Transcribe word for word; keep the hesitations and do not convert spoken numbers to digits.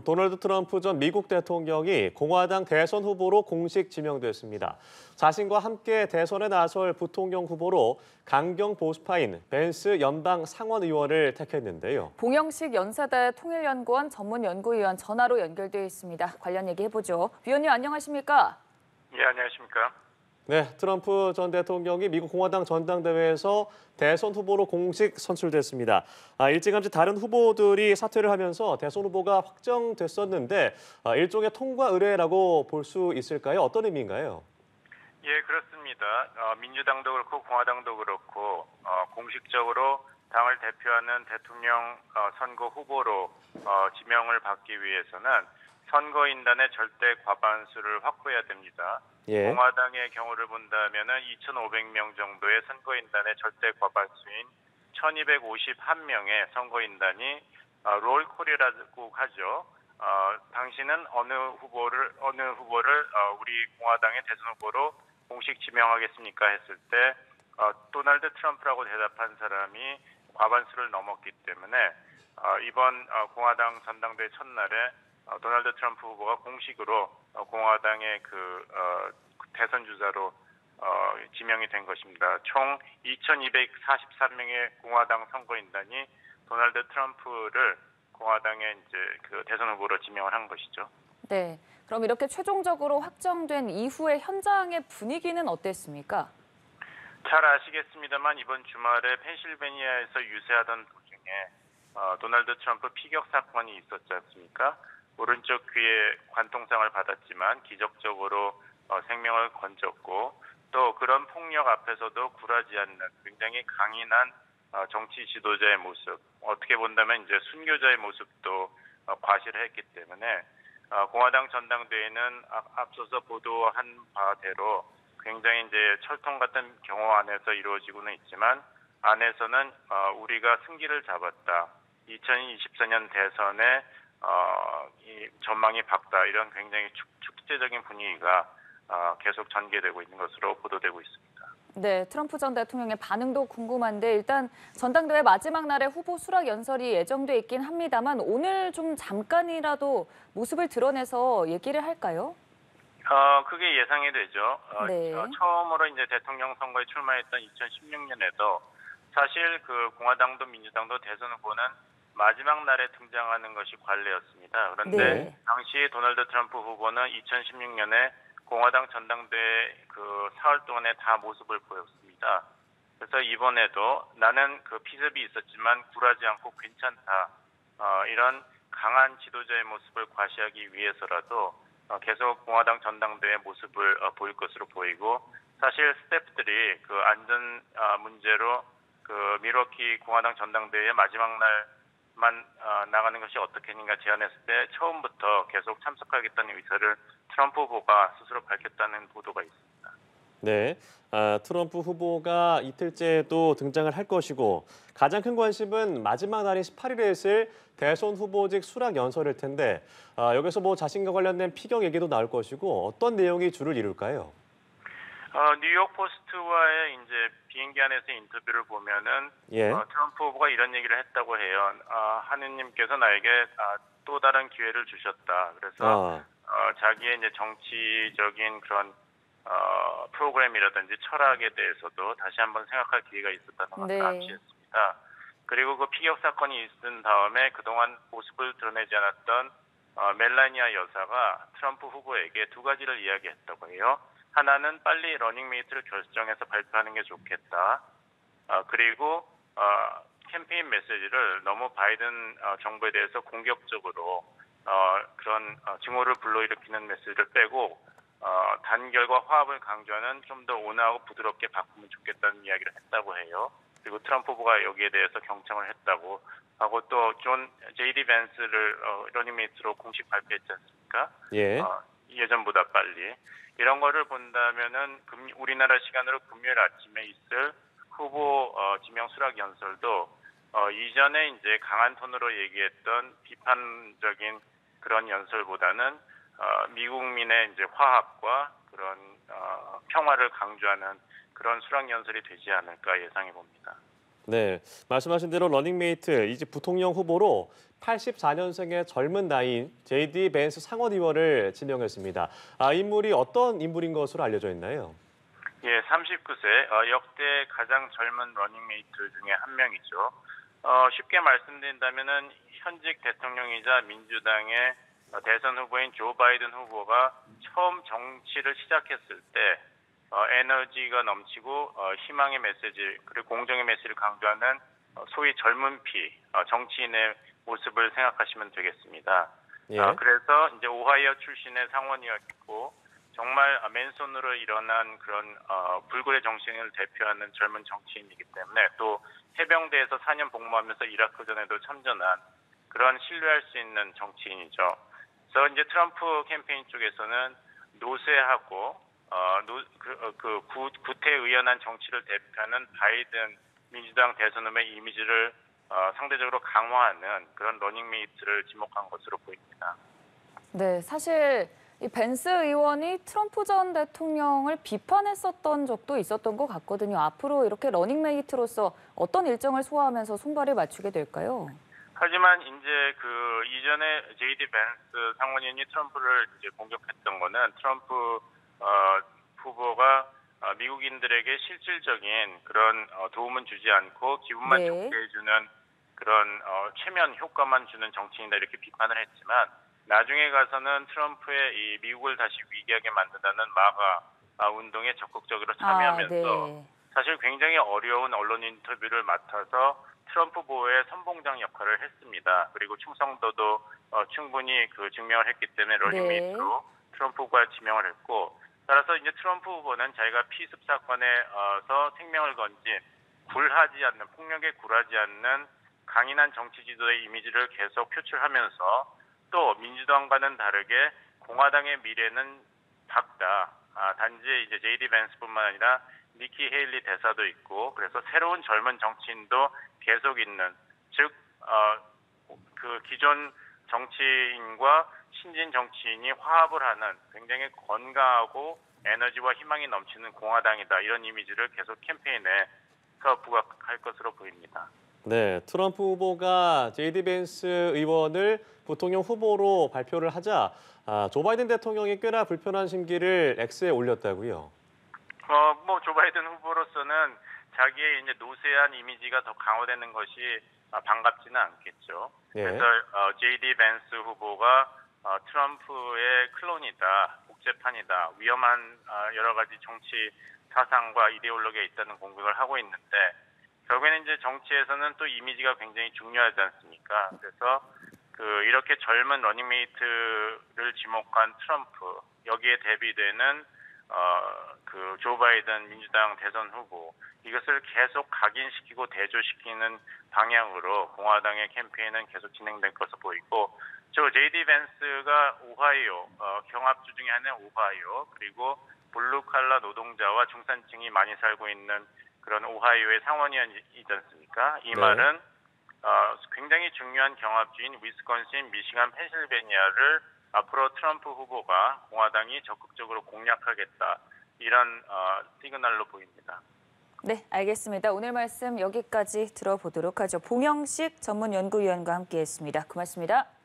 도널드 트럼프 전 미국 대통령이 공화당 대선 후보로 공식 지명됐습니다. 자신과 함께 대선에 나설 부통령 후보로 강경 보수파인 벤스 연방 상원의원을 택했는데요. 봉영식 연세대 통일연구원 전문연구위원 전화로 연결돼 있습니다. 관련 얘기해보죠. 위원님 안녕하십니까? 예, 안녕하십니까? 네, 트럼프 전 대통령이 미국 공화당 전당대회에서 대선 후보로 공식 선출됐습니다. 아, 일찌감치 다른 후보들이 사퇴를 하면서 대선 후보가 확정됐었는데 아, 일종의 통과 의례라고 볼 수 있을까요? 어떤 의미인가요? 예, 그렇습니다. 어, 민주당도 그렇고 공화당도 그렇고 어, 공식적으로 당을 대표하는 대통령 어, 선거 후보로 어, 지명을 받기 위해서는 선거인단의 절대 과반수를 확보해야 됩니다. 예. 공화당의 경우를 본다면은 이천오백 명 정도의 선거인단의 절대 과반수인 천이백오십일 명의 선거인단이 어, 롤콜이라고 하죠. 어, 당신은 어느 후보를 어느 후보를 어, 우리 공화당의 대선 후보로 공식 지명하겠습니까 했을 때 어, 도널드 트럼프라고 대답한 사람이 과반수를 넘었기 때문에 어, 이번 어, 공화당 전당대회 첫날에 어, 도널드 트럼프 후보가 공식으로 어, 공화당의 그 어, 대선 주자로 어, 지명이 된 것입니다. 총 이천이백사십삼 명의 공화당 선거인단이 도널드 트럼프를 공화당의 이제 그 대선 후보로 지명을 한 것이죠. 네. 그럼 이렇게 최종적으로 확정된 이후의 현장의 분위기는 어땠습니까? 잘 아시겠습니다만 이번 주말에 펜실베니아에서 유세하던 도중에 어, 도널드 트럼프 피격 사건이 있었지 않습니까? 오른쪽 귀에 관통상을 받았지만 기적적으로 어, 생명을 건졌고 또 그런 폭력 앞에서도 굴하지 않는 굉장히 강인한 어, 정치 지도자의 모습, 어떻게 본다면 이제 순교자의 모습도 어, 과시를 했기 때문에 어, 공화당 전당대회는 앞서서 보도한 바대로 굉장히 이제 철통 같은 경호 안에서 이루어지고는 있지만 안에서는 어, 우리가 승기를 잡았다. 이천이십사 년 대선에 어, 이 전망이 밝다. 이런 굉장히 축, 축제적인 분위기가 어, 계속 전개되고 있는 것으로 보도되고 있습니다. 네, 트럼프 전 대통령의 반응도 궁금한데 일단 전당대회 마지막 날에 후보 수락 연설이 예정돼 있긴 합니다만 오늘 좀 잠깐이라도 모습을 드러내서 얘기를 할까요? 어, 그게 예상이 되죠. 어, 네. 어, 처음으로 이제 대통령 선거에 출마했던 이천십육 년에도 사실 그 공화당도 민주당도 대선 후보는 마지막 날에 등장하는 것이 관례였습니다. 그런데 네. 당시 도널드 트럼프 후보는 이천십육 년에 공화당 전당대회 그 사흘 동안에 다 모습을 보였습니다. 그래서 이번에도 나는 그 피습이 있었지만 굴하지 않고 괜찮다. 어, 이런 강한 지도자의 모습을 과시하기 위해서라도 어, 계속 공화당 전당대회 모습을 어, 보일 것으로 보이고 사실 스태프들이 그 안전 어, 문제로 그 밀워키 공화당 전당대회 마지막 날만 어, 나가는 것이 어떻겠는가 제안했을 때 처음부터 계속 참석하겠다는 의사를 트럼프 후보가 스스로 밝혔다는 보도가 있습니다. 네, 아, 트럼프 후보가 이틀째도 등장을 할 것이고 가장 큰 관심은 마지막 날인 십팔 일에 있을 대선 후보직 수락 연설일 텐데 아, 여기서 뭐 자신과 관련된 피격 얘기도 나올 것이고 어떤 내용이 주를 이룰까요? 어, 뉴욕 포스트와의 이제 비행기 안에서 인터뷰를 보면은 예. 어, 트럼프 후보가 이런 얘기를 했다고 해요. 어, 하느님께서 나에게 아, 또 다른 기회를 주셨다. 그래서 아. 어, 자기의 이제 정치적인 그런 어, 프로그램이라든지 철학에 대해서도 다시 한번 생각할 기회가 있었다는 것을 네. 암시했습니다. 그리고 그 피격 사건이 있은 다음에 그동안 모습을 드러내지 않았던 어, 멜라니아 여사가 트럼프 후보에게 두 가지를 이야기했다고 해요. 하나는 빨리 러닝메이트를 결정해서 발표하는 게 좋겠다. 어, 그리고 어, 캠페인 메시지를 너무 바이든 어, 정부에 대해서 공격적으로 어, 그런 어, 증오를 불러일으키는 메시지를 빼고 어, 단결과 화합을 강조하는 좀 더 온화하고 부드럽게 바꾸면 좋겠다는 이야기를 했다고 해요. 그리고 트럼프 후보가 여기에 대해서 경청을 했다고 하고 또 존 제이디 벤스를 어, 러닝메이트로 공식 발표했지 않습니까? 예. 어, 예전보다 빨리. 이런 거를 본다면은 금, 우리나라 시간으로 금요일 아침에 있을 후보 어, 지명 수락 연설도 어, 이전에 이제 강한 톤으로 얘기했던 비판적인 그런 연설보다는 어, 미국민의 이제 화합과 그런 어, 평화를 강조하는 그런 수락 연설이 되지 않을까 예상해 봅니다. 네, 말씀하신 대로 러닝메이트 이제 부통령 후보로 팔십사 년생의 젊은 나이인 제이디 벤스 상원의원을 지명했습니다. 아, 인물이 어떤 인물인 것으로 알려져 있나요? 예, 삼십구 세 어, 역대 가장 젊은 러닝메이트 중에 한 명이죠. 어, 쉽게 말씀드린다면은 현직 대통령이자 민주당의 대선 후보인 조 바이든 후보가 처음 정치를 시작했을 때 어, 에너지가 넘치고 어, 희망의 메시지 그리고 공정의 메시지를 강조하는 어, 소위 젊은 피 어, 정치인의 모습을 생각하시면 되겠습니다. 예. 어, 그래서 이제 오하이오 출신의 상원이었고 정말 맨손으로 일어난 그런 어, 불굴의 정신을 대표하는 젊은 정치인이기 때문에 또 해병대에서 사 년 복무하면서 이라크전에도 참전한 그런 신뢰할 수 있는 정치인이죠. 그래서 이제 트럼프 캠페인 쪽에서는 노쇠하고 어, 노, 그, 어, 그 구, 구태의연한 정치를 대표하는 바이든 민주당 대선 후보의 이미지를 어, 상대적으로 강화하는 그런 러닝메이트를 지목한 것으로 보입니다. 네, 사실 이 벤스 의원이 트럼프 전 대통령을 비판했었던 적도 있었던 것 같거든요. 앞으로 이렇게 러닝메이트로서 어떤 일정을 소화하면서 손발을 맞추게 될까요? 하지만 이제 그 이전에 제이디 벤스 상원의원이 트럼프를 이제 공격했던 거는 트럼프 어, 후보가 어, 미국인들에게 실질적인 그런 어, 도움은 주지 않고 기분만 네. 좋게 해주는 그런 어, 최면 효과만 주는 정치인이다 이렇게 비판을 했지만 나중에 가서는 트럼프의 이 미국을 다시 위기하게 만든다는 마가 아, 운동에 적극적으로 참여하면서 아, 네. 사실 굉장히 어려운 언론 인터뷰를 맡아서 트럼프 보호의 선봉장 역할을 했습니다. 그리고 충성도도 어, 충분히 그 증명을 했기 때문에 러닝메이트로 네. 트럼프가 지명을 했고 따라서 이제 트럼프 후보는 자기가 피습 사건에서 생명을 건진 굴하지 않는 폭력에 굴하지 않는 강인한 정치 지도의 이미지를 계속 표출하면서 또 민주당과는 다르게 공화당의 미래는 밝다. 아, 단지 이제 제이디 벤스뿐만 아니라 니키 헤일리 대사도 있고 그래서 새로운 젊은 정치인도 계속 있는 즉 어, 그 기존 정치인과 신진 정치인이 화합을 하는 굉장히 건강하고 에너지와 희망이 넘치는 공화당이다. 이런 이미지를 계속 캠페인에서 부각할 것으로 보입니다. 네, 트럼프 후보가 제이디 벤스 의원을 부통령 후보로 발표를 하자 아, 조 바이든 대통령이 꽤나 불편한 심기를 X에 올렸다고요. 어, 뭐 조 바이든 후보로서는 자기의 이제 노쇠한 이미지가 더 강화되는 것이 아, 반갑지는 않겠죠. 예. 그래서 어, 제이디 벤스 후보가 어, 트럼프의 클론이다, 복제판이다, 위험한 어, 여러 가지 정치 사상과 이데올로기가 있다는 공격을 하고 있는데 결국에는 이제 정치에서는 또 이미지가 굉장히 중요하지 않습니까? 그래서 그 이렇게 젊은 러닝메이트를 지목한 트럼프 여기에 대비되는 어, 그 조 바이든 민주당 대선 후보 이것을 계속 각인시키고 대조시키는 방향으로 공화당의 캠페인은 계속 진행될 것으로 보이고 저 제이디 벤스가 오하이오 어, 경합주 중에 하나인 오하이오 그리고 블루칼라 노동자와 중산층이 많이 살고 있는 그런 오하이오의 상원의원이지 않습니까? 이 네. 말은 어, 굉장히 중요한 경합주인 위스콘신, 미시간, 펜실베니아를 앞으로 트럼프 후보가 공화당이 적극적으로 공략하겠다. 이런 어, 시그널로 보입니다. 네, 알겠습니다. 오늘 말씀 여기까지 들어보도록 하죠. 봉영식 전문연구위원과 함께했습니다. 고맙습니다.